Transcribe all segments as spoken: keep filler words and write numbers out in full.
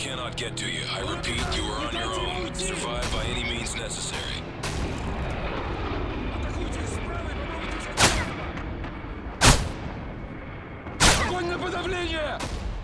cannot get to you. I repeat, you are on your own. Survive by any means necessary. Огонь на подавление!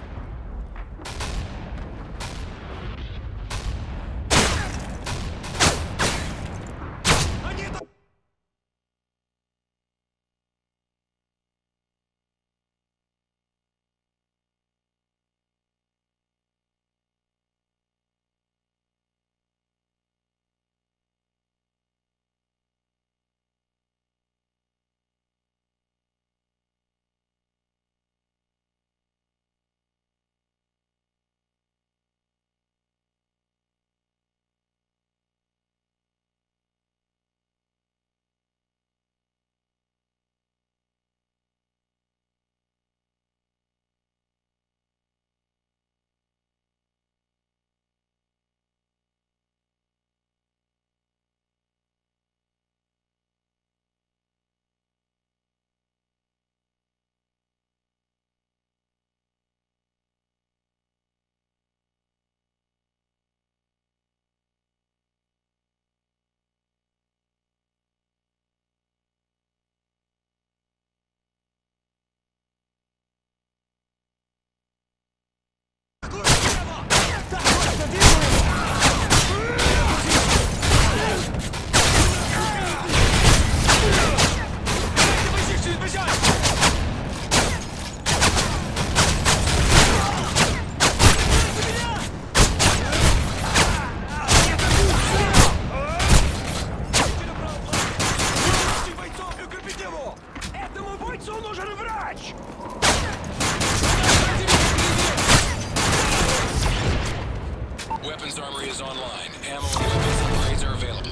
Weapons armory is online. Ammo and weapons upgrades are available.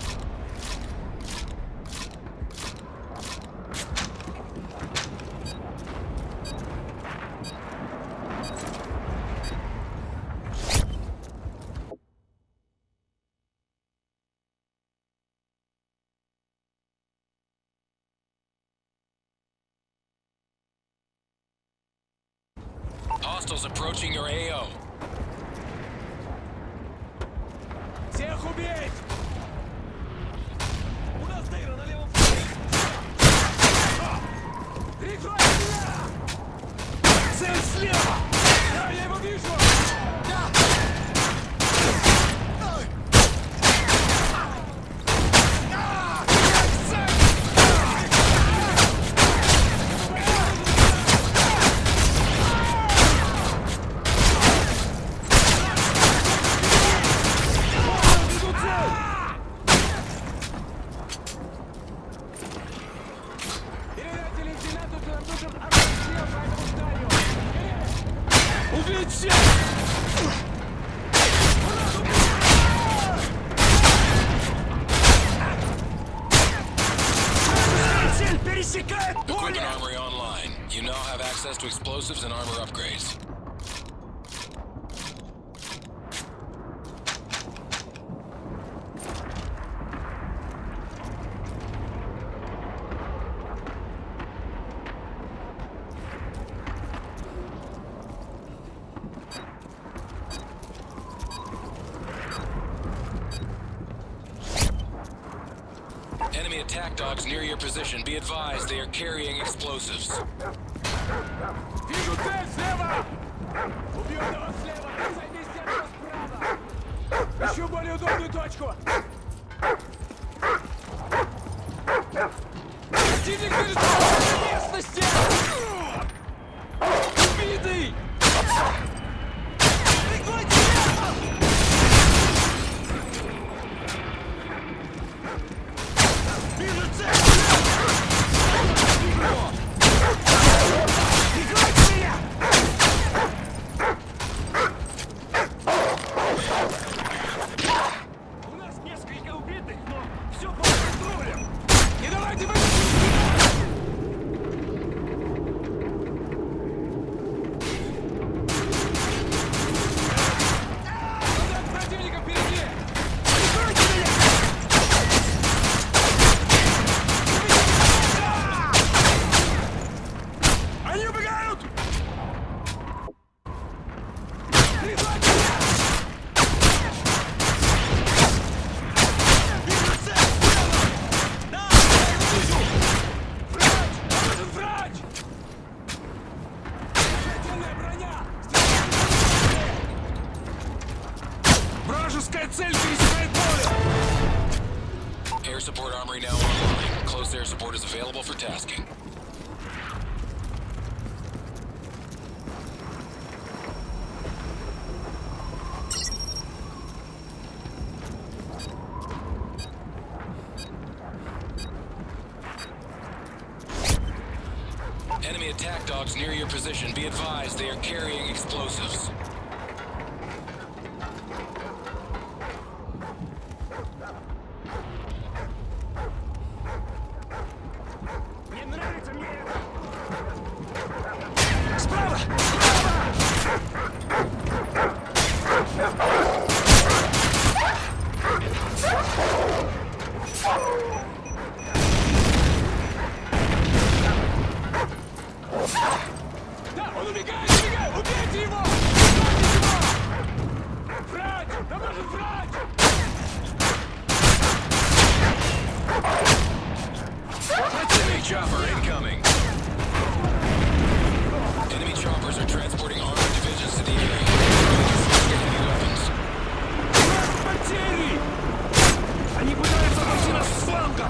Hostiles approaching your A O. Всех убить! У нас дыра на левом фланге! Прикрой меня! Цель слева! Да, я его вижу! Да! Убить всех! Цель пересекает поле! Equipment armory online. You now have access to explosives and armor upgrades. Enemy attack dogs near your position. Be advised, they are carrying explosives. Вижу цель слева! Убью этого слева! Займись тем, справа! Ищу более удобную точку! Противник движется в местности! Убитый! Прикройте! Вижу цель! Прикройте меня! support armory now online. Close air support is available for tasking. Enemy attack dogs near your position. Be advised, they are carrying explosives. Да, он убегает, убегает! Убейте его! Убейте его! Врач! Да может врач! Enemy chopper incoming. Enemy choppers are transporting armored divisions to the area. Heavy weapons. Потери! Они пытаются обойти нас с фланга!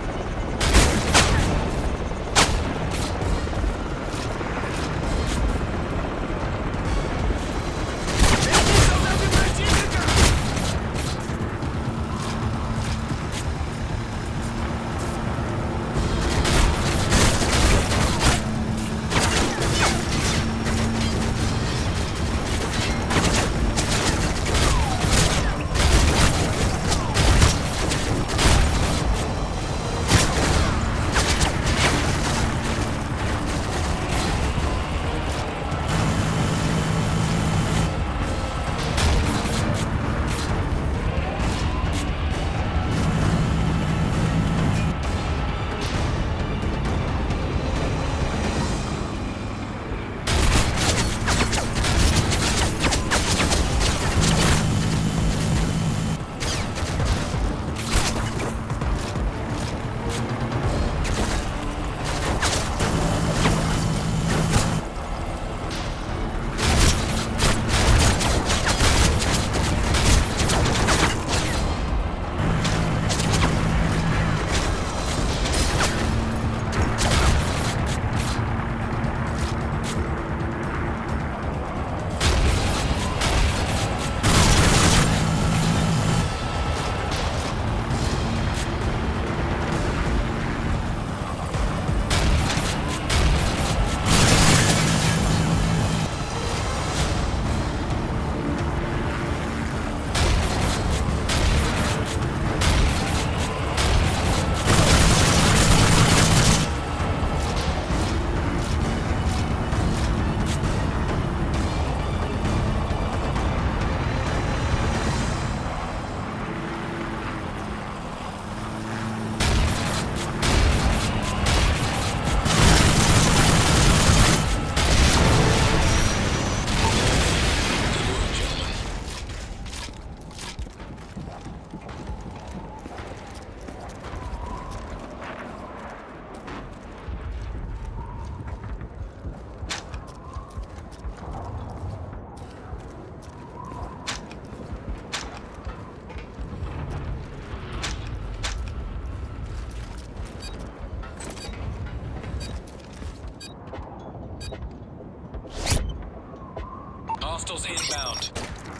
Hostiles inbound.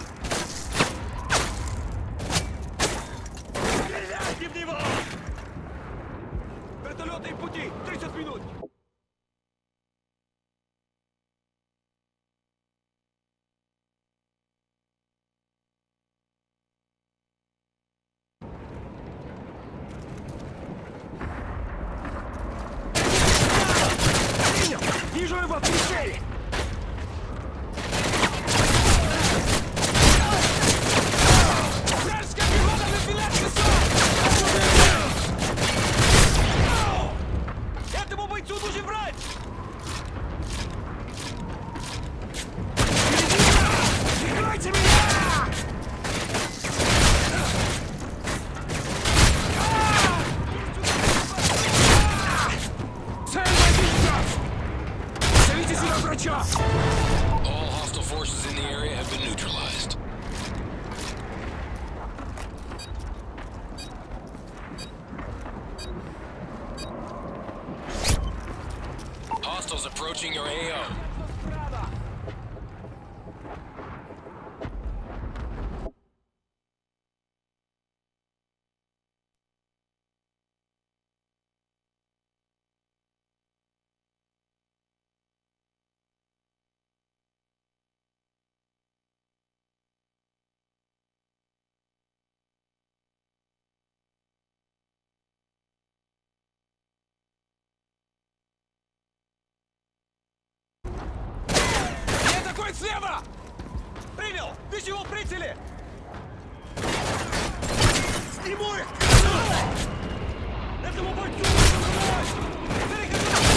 Стреляйте в него! Вертолеты в пути! тридцать минут! Принял! Вижу его в прицеле! Слева! Принял! Вижу прицели! Сниму их! Этому бойцу нужно помочь!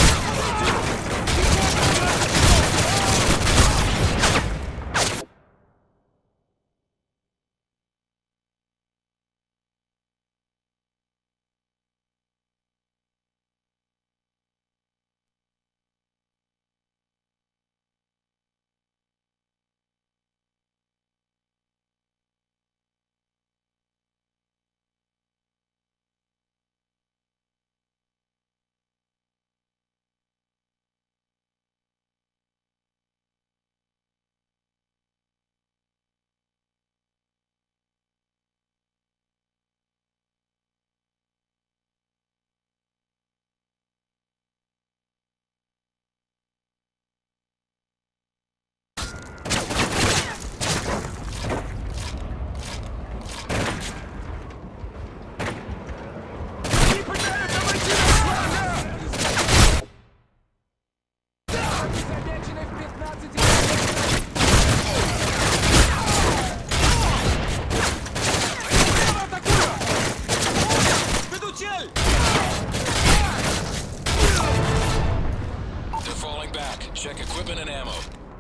They're falling back. Check equipment and ammo.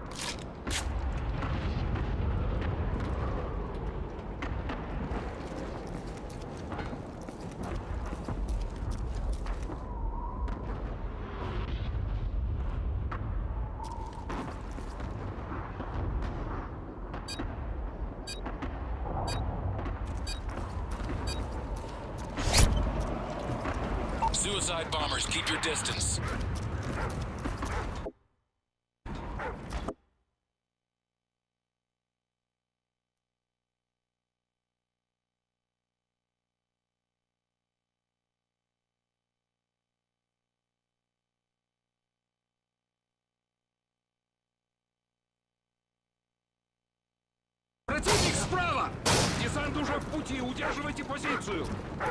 Suicide bombers, keep your distance. Противник справа! Десант уже в пути, удерживайте позицию!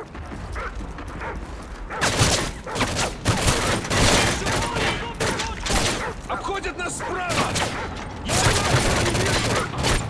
Обходят нас справа! Я его не вижу!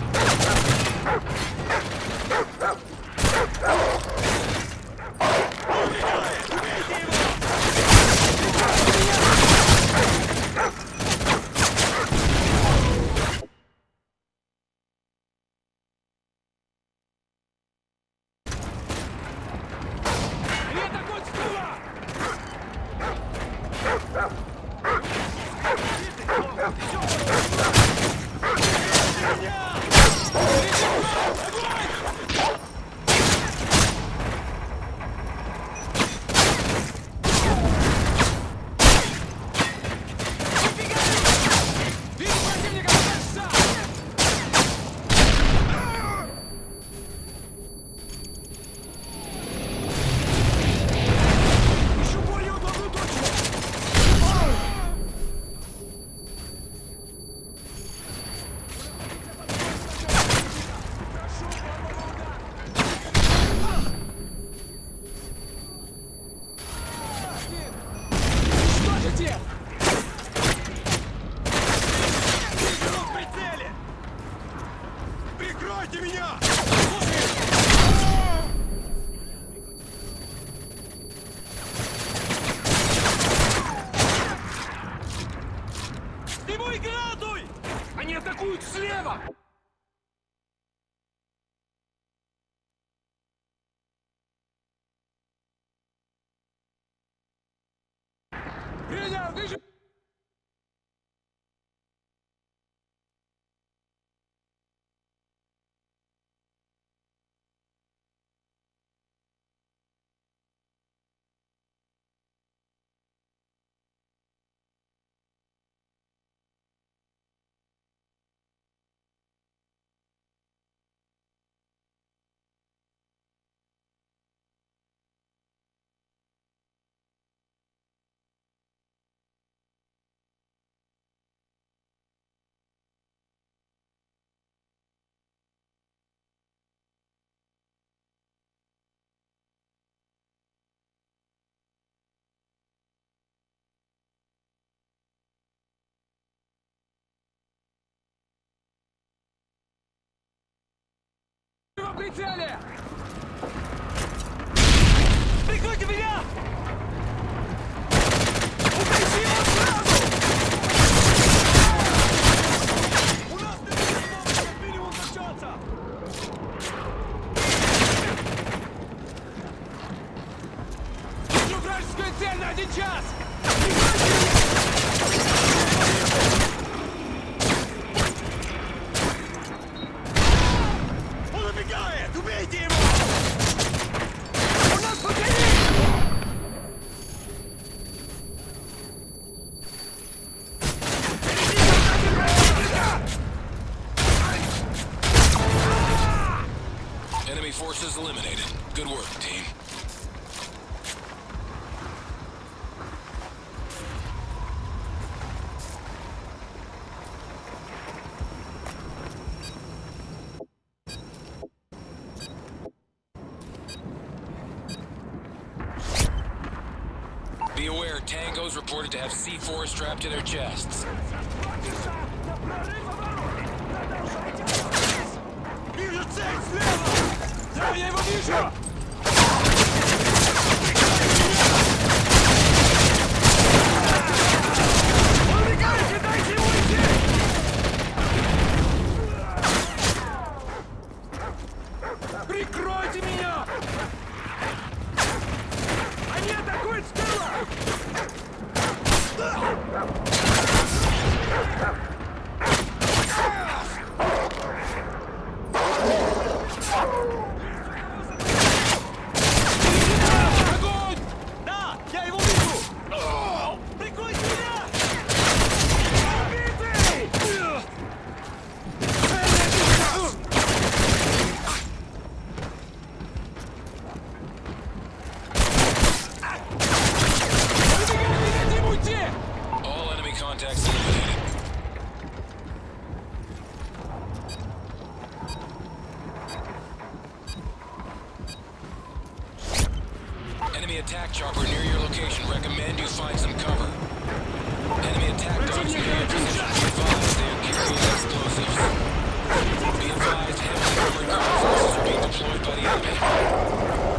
Они атакуют слева! Принял, вижу! Прикройте меня! Убейте его сразу! У нас на минимум как минимум начаться! Вижу вражескую цель на один час! Он убегает! Убейте его! У нас противник! Enemy forces eliminated. Good work, team. Be aware, tangos reported to have C four strapped to their chests. Вижу цель слева! Да, я его вижу! Он убегает, не дайте ему уйти! Прикройте меня! Они атакуют с тыла! Огонь! Да, я его вижу! Прикройте меня! Убитый! All enemy contacts eliminated. Enemy attack chopper near your location. Recommend you find some cover. Enemy attack dogs near your position. Be advised they are carrying explosives. Be advised heavily armored ground forces are being deployed by the enemy.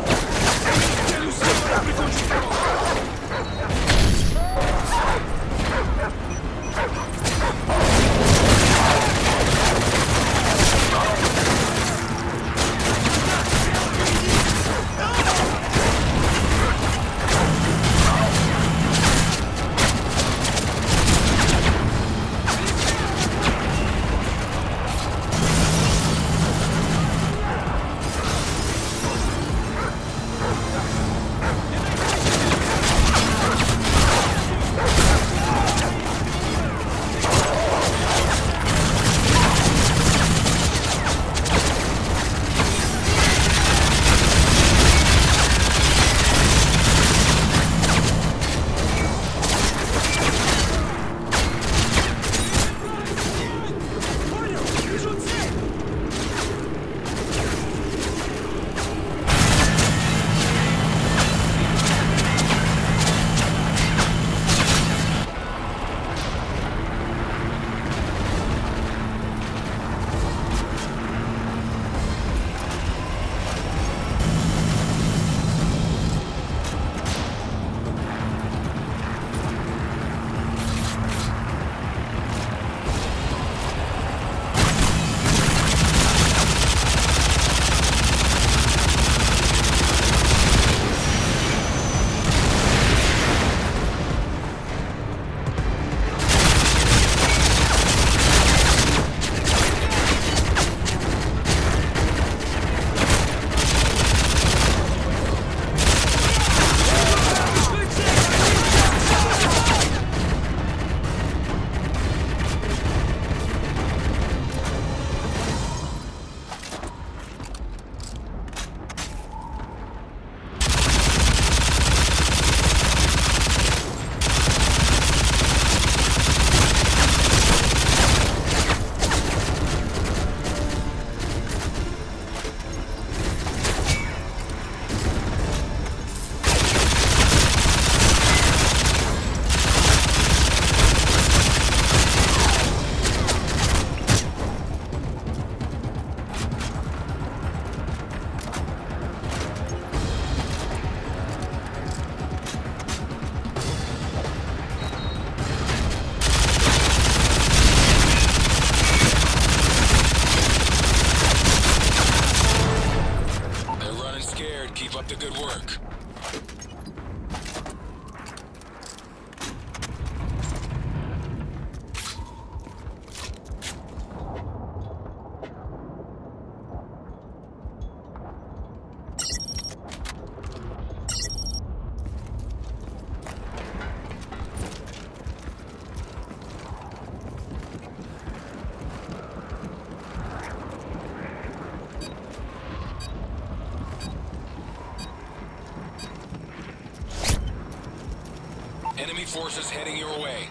Enemy forces heading your way.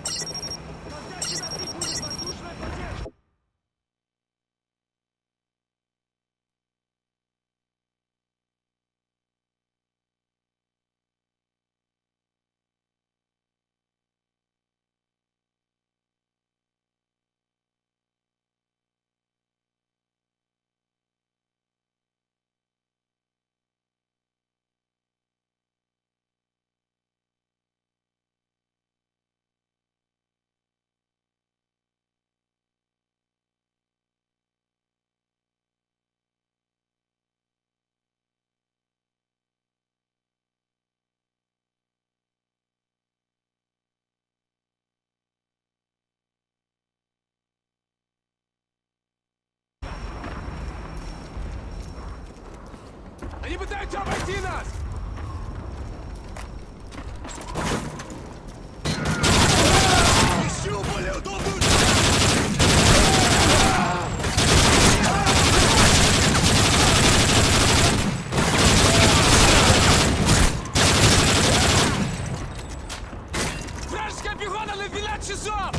Они пытаются обойти нас! Ищу более удобную... Вражеская пехота на двенадцать часов!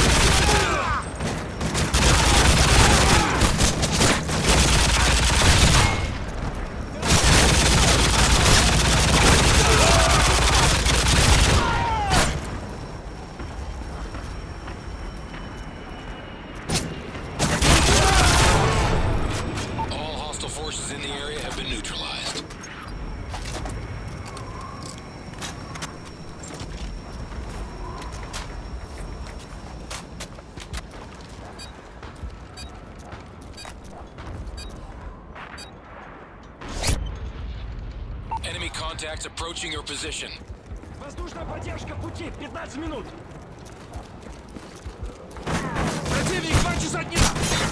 Forces in the area have been neutralized. Enemy contacts approaching your position. Воздушная поддержка в пути, пятнадцать минут. Противник, два часа дня.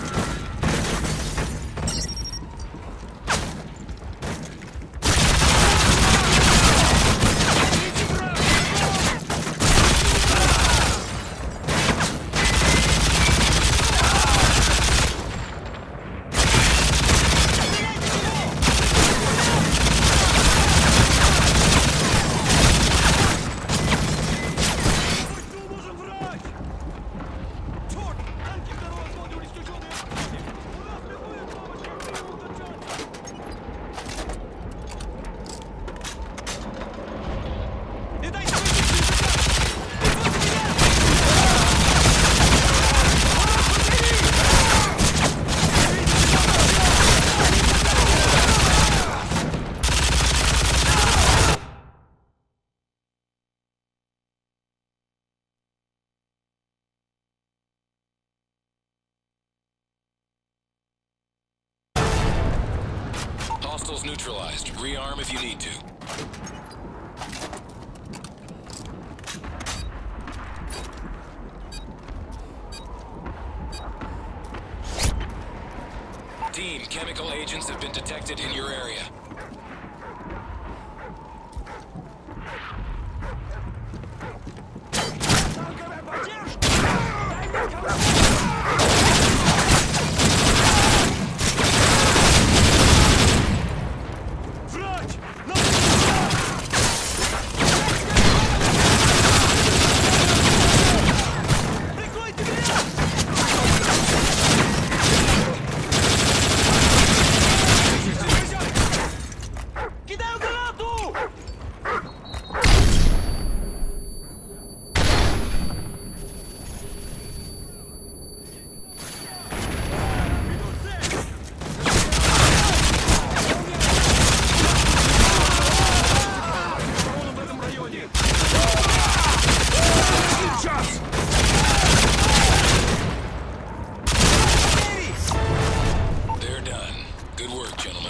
Hostiles neutralized. Rearm if you need to. Team, chemical agents have been detected in your area. They're done. Good work, gentlemen.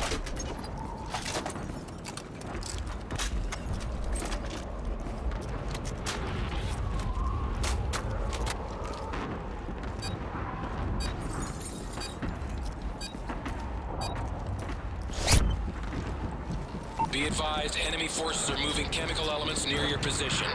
Be advised, enemy forces are moving chemical elements near your position.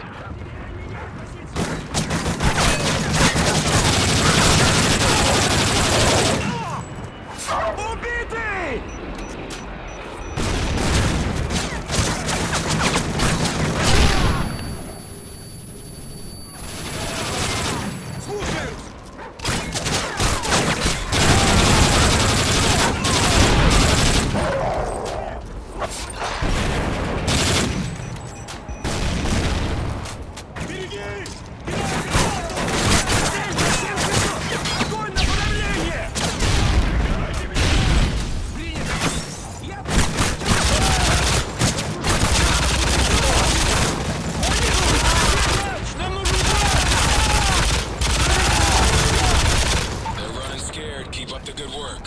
Keep up the good work.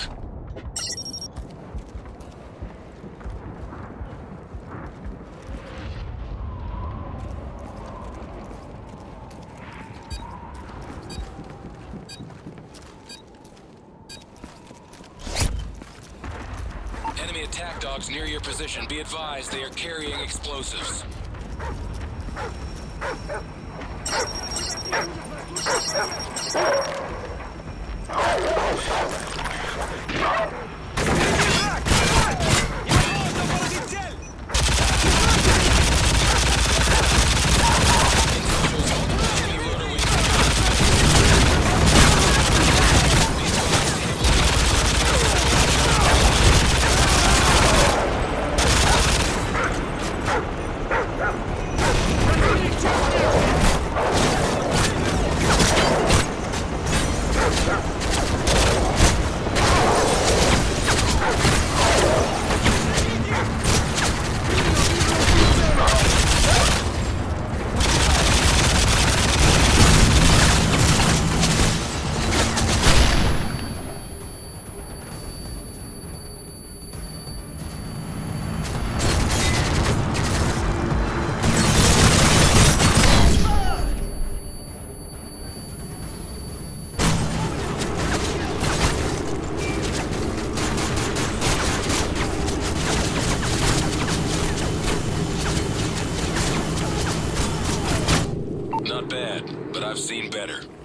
Enemy attack dogs near your position. Be advised, they are carrying explosives. Not bad, but I've seen better.